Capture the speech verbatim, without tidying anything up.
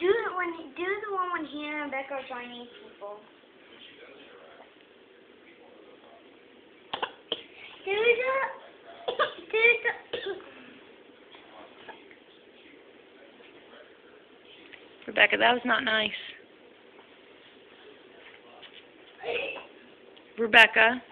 Do it when do the one when Hannah and Bekah are trying to eat people. Do the do the Rebecca, that was not nice. Rebecca.